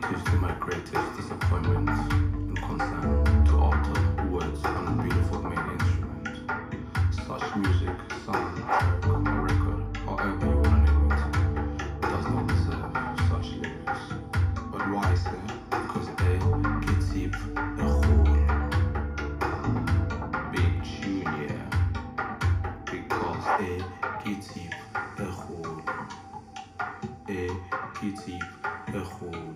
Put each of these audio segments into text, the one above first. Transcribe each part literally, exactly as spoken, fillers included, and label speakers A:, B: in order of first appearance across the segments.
A: is to my greatest disappointment and concern to alter words on a beautiful main instrument. Such music, song, track, or record, however you want to name it, does not deserve such lyrics. But why, sir? Because A gets deep a hole. Big tune, yeah. Because A gets deep a hole. A gets deep a hole.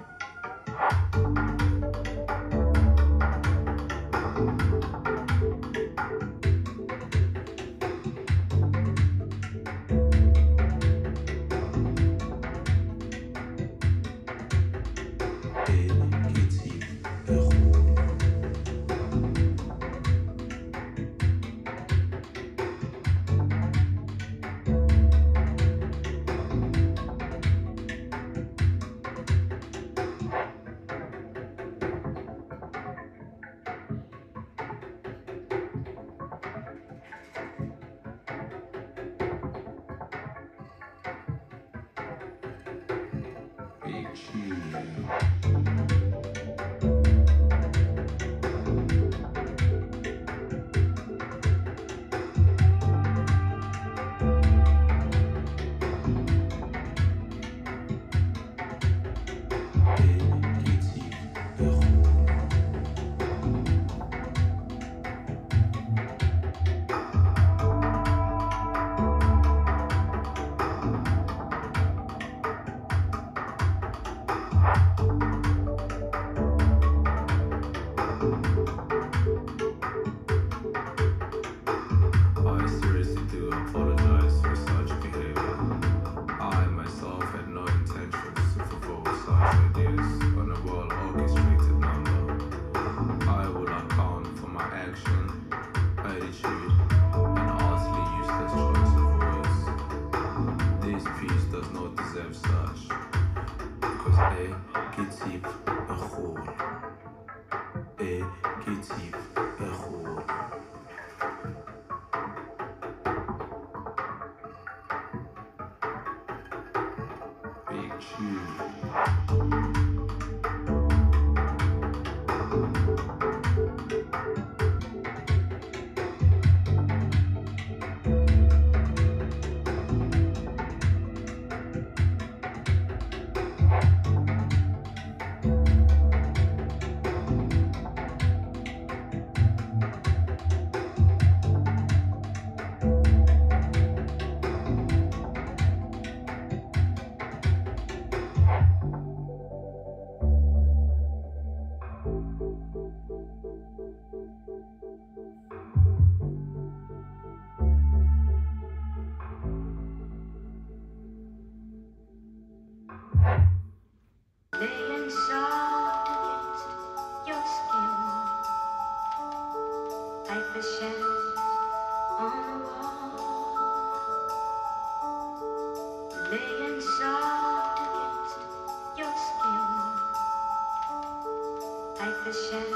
A: Big tune. Does not deserve such, because A gets deep a hole. A gets deep a hole. Big tune.
B: Lay inside your skin like the shadows on the wall. Lay inside your skin like the shadows.